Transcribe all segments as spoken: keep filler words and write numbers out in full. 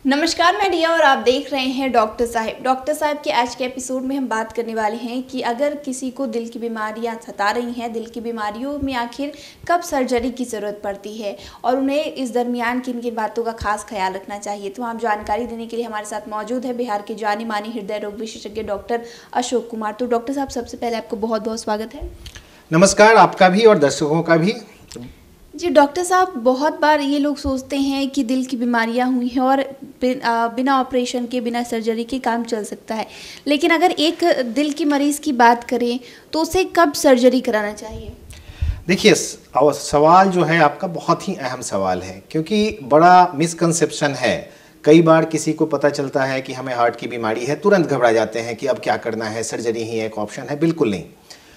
नमस्कार, मैं रिया और आप देख रहे हैं डॉक्टर साहब। डॉक्टर साहब के आज के एपिसोड में हम बात करने वाले हैं कि अगर किसी को दिल की बीमारियां सता रही हैं, दिल की बीमारियों में आखिर कब सर्जरी की ज़रूरत पड़ती है और उन्हें इस दरमियान किन किन बातों का खास ख्याल रखना चाहिए। तो आप जानकारी देने के लिए हमारे साथ मौजूद है बिहार के जानी मानी हृदय रोग विशेषज्ञ डॉक्टर अशोक कुमार। तो डॉक्टर साहब, सबसे पहले आपको बहुत बहुत स्वागत है। नमस्कार, आपका भी और दर्शकों का भी। जी डॉक्टर साहब, बहुत बार ये लोग सोचते हैं कि दिल की बीमारियां हुई हैं और बिना ऑपरेशन के, बिना सर्जरी के काम चल सकता है, लेकिन अगर एक दिल की मरीज़ की बात करें तो उसे कब सर्जरी कराना चाहिए? देखिए, सवाल जो है आपका बहुत ही अहम सवाल है, क्योंकि बड़ा मिसकंसेप्शन है। कई बार किसी को पता चलता है कि हमें हार्ट की बीमारी है, तुरंत घबरा जाते हैं कि अब क्या करना है, सर्जरी ही एक ऑप्शन है। बिल्कुल नहीं।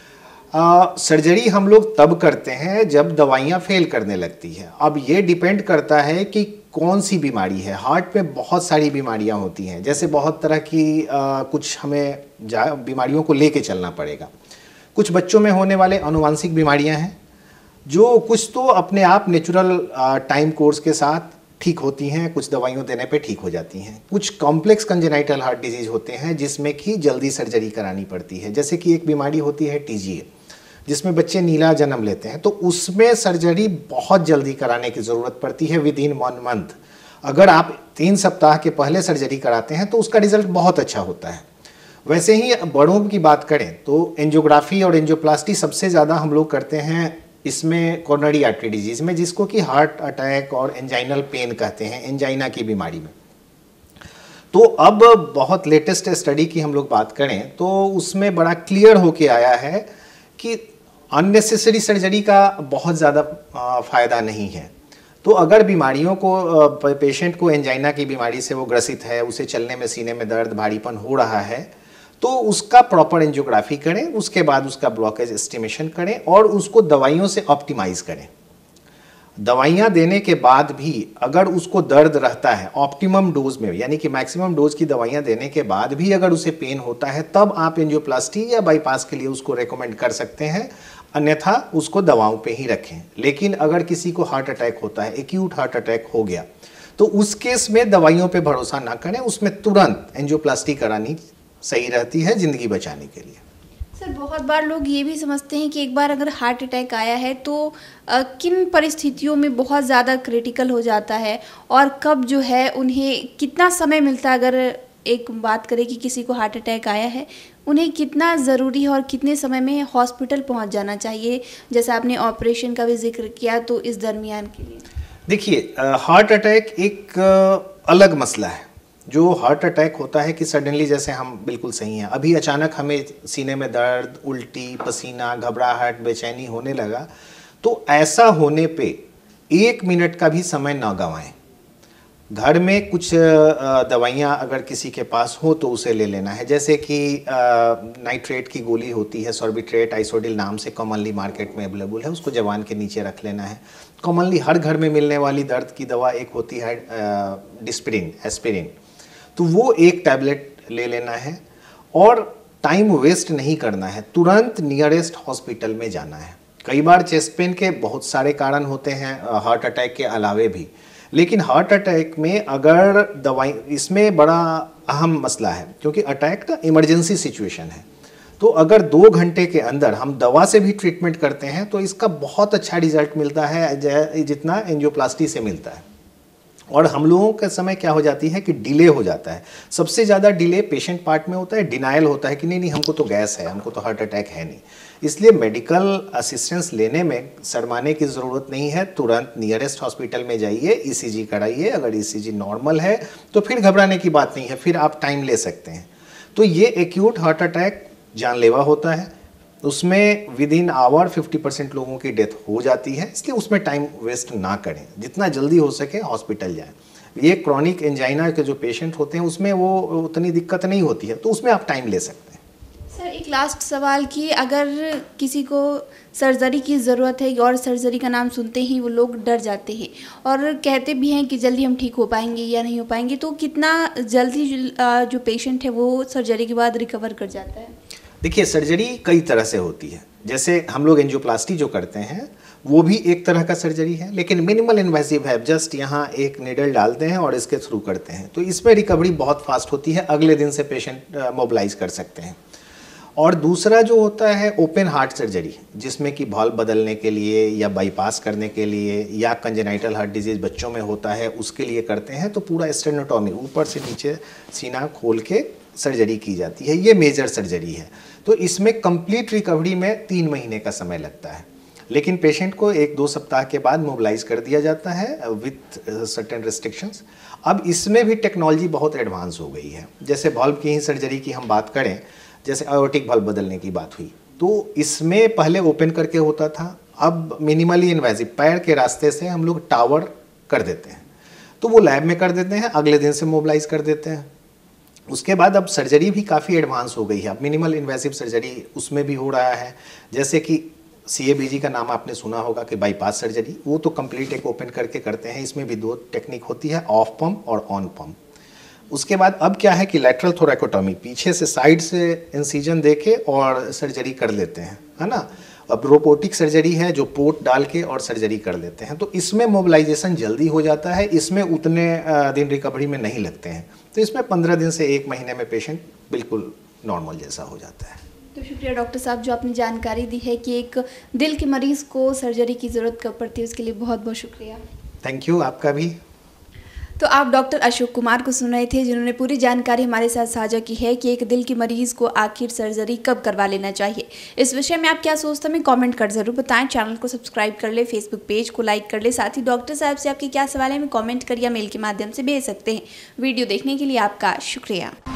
आ, सर्जरी हम लोग तब करते हैं जब दवाइयाँ फेल करने लगती है। अब ये डिपेंड करता है कि कौन सी बीमारी है। हार्ट में बहुत सारी बीमारियां होती हैं, जैसे बहुत तरह की आ, कुछ हमें जा बीमारियों को लेके चलना पड़ेगा। कुछ बच्चों में होने वाले आनुवांशिक बीमारियां हैं, जो कुछ तो अपने आप नेचुरल टाइम कोर्स के साथ ठीक होती हैं, कुछ दवाइयों देने पे ठीक हो जाती हैं। कुछ कॉम्प्लेक्स कंजेनाइटल हार्ट डिजीज होते हैं जिसमें कि जल्दी सर्जरी करानी पड़ती है, जैसे कि एक बीमारी होती है टी जी ए, जिसमें बच्चे नीला जन्म लेते हैं, तो उसमें सर्जरी बहुत जल्दी कराने की ज़रूरत पड़ती है, विद इन वन मंथ। अगर आप तीन सप्ताह के पहले सर्जरी कराते हैं तो उसका रिजल्ट बहुत अच्छा होता है। वैसे ही बड़ों की बात करें तो एंजियोग्राफी और एंजियोप्लास्टी सबसे ज़्यादा हम लोग करते हैं इसमें कोरोनरी आर्टरी डिजीज़ में, जिसको कि हार्ट अटैक और एंजाइनल पेन कहते हैं, एंजाइना की बीमारी में। तो अब बहुत लेटेस्ट स्टडी की हम लोग बात करें तो उसमें बड़ा क्लियर होके आया है कि अननेसेसरी सर्जरी का बहुत ज़्यादा फ़ायदा नहीं है। तो अगर बीमारियों को, पेशेंट को एंजाइना की बीमारी से वो ग्रसित है, उसे चलने में सीने में दर्द, भारीपन हो रहा है, तो उसका प्रॉपर एंजियोग्राफी करें, उसके बाद उसका ब्लॉकेज एस्टिमेशन करें और उसको दवाइयों से ऑप्टिमाइज़ करें। दवाइयाँ देने के बाद भी अगर उसको दर्द रहता है ऑप्टिमम डोज में, यानी कि मैक्सिमम डोज की दवाइयाँ देने के बाद भी अगर उसे पेन होता है, तब आप एंजियोप्लास्टी या बाईपास के लिए उसको रेकमेंड कर सकते हैं, अन्यथा उसको दवाओं पे ही रखें। लेकिन अगर किसी को हार्ट अटैक होता है, एक्यूट हार्ट अटैक हो गया, तो उस केस में दवाइयों पे भरोसा ना करें, उसमें तुरंत एंजियोप्लास्टी करानी सही रहती है ज़िंदगी बचाने के लिए। सर, बहुत बार लोग ये भी समझते हैं कि एक बार अगर हार्ट अटैक आया है तो आ, किन परिस्थितियों में बहुत ज़्यादा क्रिटिकल हो जाता है और कब जो है उन्हें कितना समय मिलता है। अगर एक बात करें कि किसी को हार्ट अटैक आया है, उन्हें कितना ज़रूरी है और कितने समय में हॉस्पिटल पहुंच जाना चाहिए, जैसे आपने ऑपरेशन का भी जिक्र किया, तो इस दरमियान के लिए? देखिए, हार्ट अटैक एक आ, अलग मसला है। जो हार्ट अटैक होता है कि सडनली, जैसे हम बिल्कुल सही हैं, अभी अचानक हमें सीने में दर्द, उल्टी, पसीना, घबराहट, बेचैनी होने लगा, तो ऐसा होने पे एक मिनट का भी समय ना गंवाएं। घर में कुछ दवाइयाँ अगर किसी के पास हो तो उसे ले लेना है, जैसे कि नाइट्रेट की गोली होती है, सॉर्बिट्रेट आइसोडिल नाम से, कॉमनली मार्केट में अवेलेबल है, उसको जबान के नीचे रख लेना है। कॉमनली हर घर में मिलने वाली दर्द की दवा एक होती है डिस्पिरिन, एस्पिरिन, तो वो एक टैबलेट ले लेना है और टाइम वेस्ट नहीं करना है, तुरंत नियरेस्ट हॉस्पिटल में जाना है। कई बार चेस्ट पेन के बहुत सारे कारण होते हैं हार्ट अटैक के अलावे भी, लेकिन हार्ट अटैक में अगर दवाई, इसमें बड़ा अहम मसला है, क्योंकि अटैक ना इमरजेंसी सिचुएशन है। तो अगर दो घंटे के अंदर हम दवा से भी ट्रीटमेंट करते हैं तो इसका बहुत अच्छा रिजल्ट मिलता है, जितना एंजियोप्लास्टी से मिलता है। और हम लोगों का समय क्या हो जाती है कि डिले हो जाता है। सबसे ज़्यादा डिले पेशेंट पार्ट में होता है, डिनायल होता है कि नहीं नहीं हमको तो गैस है, हमको तो हार्ट अटैक है नहीं। इसलिए मेडिकल असिस्टेंस लेने में शर्माने की ज़रूरत नहीं है, तुरंत नियरेस्ट हॉस्पिटल में जाइए, ईसीजी कराइए। अगर ईसीजी नॉर्मल है तो फिर घबराने की बात नहीं है, फिर आप टाइम ले सकते हैं। तो ये एक्यूट हार्ट अटैक जानलेवा होता है, उसमें within hour fifty percent लोगों की डेथ हो जाती है, इसलिए उसमें टाइम वेस्ट ना करें, जितना जल्दी हो सके हॉस्पिटल जाएं। ये क्रॉनिक एंजाइना के जो पेशेंट होते हैं उसमें वो उतनी दिक्कत नहीं होती है, तो उसमें आप टाइम ले सकते हैं। सर, एक लास्ट सवाल कि अगर किसी को सर्जरी की ज़रूरत है और सर्जरी का नाम सुनते ही वो लोग डर जाते हैं और कहते भी हैं कि जल्दी हम ठीक हो पाएंगे या नहीं हो पाएंगे, तो कितना जल्दी जो पेशेंट है वो सर्जरी के बाद रिकवर कर जाता है? देखिए, सर्जरी कई तरह से होती है। जैसे हम लोग एंजियोप्लास्टी जो करते हैं वो भी एक तरह का सर्जरी है, लेकिन मिनिमल इन्वेसिव है। जस्ट यहाँ एक निडल डालते हैं और इसके थ्रू करते हैं, तो इसमें रिकवरी बहुत फास्ट होती है, अगले दिन से पेशेंट मोबिलाइज कर सकते हैं। और दूसरा जो होता है ओपन हार्ट सर्जरी, जिसमें कि valve बदलने के लिए या बाईपास करने के लिए या कंजेनाइटल हार्ट डिजीज़ बच्चों में होता है उसके लिए करते हैं, तो पूरा स्टेनोटॉमी ऊपर से नीचे सीना खोल के सर्जरी की जाती है। ये मेजर सर्जरी है, तो इसमें कंप्लीट रिकवरी में तीन महीने का समय लगता है, लेकिन पेशेंट को एक दो सप्ताह के बाद मोबिलाइज कर दिया जाता है विथ सर्टेन रिस्ट्रिक्शंस। अब इसमें भी टेक्नोलॉजी बहुत एडवांस हो गई है। जैसे valve की ही सर्जरी की हम बात करें, जैसे आयोटिक valve बदलने की बात हुई, तो इसमें पहले ओपन करके होता था, अब मिनिमली इन्वेसिव पैर के रास्ते से हम लोग टावर कर देते हैं, तो वो लैब में कर देते हैं, अगले दिन से मोबिलाइज कर देते हैं। उसके बाद अब सर्जरी भी काफ़ी एडवांस हो गई है, अब मिनिमल इन्वेसिव सर्जरी उसमें भी हो रहा है। जैसे कि सी ए बी जी का नाम आपने सुना होगा कि बाईपास सर्जरी, वो तो कंप्लीट एक ओपन करके करते हैं। इसमें भी दो टेक्निक होती है, ऑफ पम्प और ऑन पम्प। उसके बाद अब क्या है कि लैटरल थोरैकोटॉमी, पीछे से साइड से इंसिजन देके और सर्जरी कर लेते हैं, है ना। अब रोबोटिक सर्जरी है जो पोर्ट डाल के और सर्जरी कर लेते हैं, तो इसमें मोबिलाइजेशन जल्दी हो जाता है, इसमें उतने दिन रिकवरी में नहीं लगते हैं, तो इसमें पंद्रह दिन से एक महीने में पेशेंट बिल्कुल नॉर्मल जैसा हो जाता है। तो शुक्रिया डॉक्टर साहब जो आपने जानकारी दी है कि एक दिल के मरीज़ को सर्जरी की ज़रूरत कब पड़ती है, उसके लिए बहुत बहुत शुक्रिया। थैंक यू, आपका भी। तो आप डॉक्टर अशोक कुमार को सुन रहे थे, जिन्होंने पूरी जानकारी हमारे साथ साझा की है कि एक दिल की मरीज़ को आखिर सर्जरी कब करवा लेना चाहिए। इस विषय में आप क्या सोचते हैं, हमें कमेंट कर ज़रूर बताएं। चैनल को सब्सक्राइब कर ले, फेसबुक पेज को लाइक कर ले, साथ ही डॉक्टर साहब से आपके क्या सवाल है हमें कमेंट कर या मेल के माध्यम से भेज सकते हैं। वीडियो देखने के लिए आपका शुक्रिया।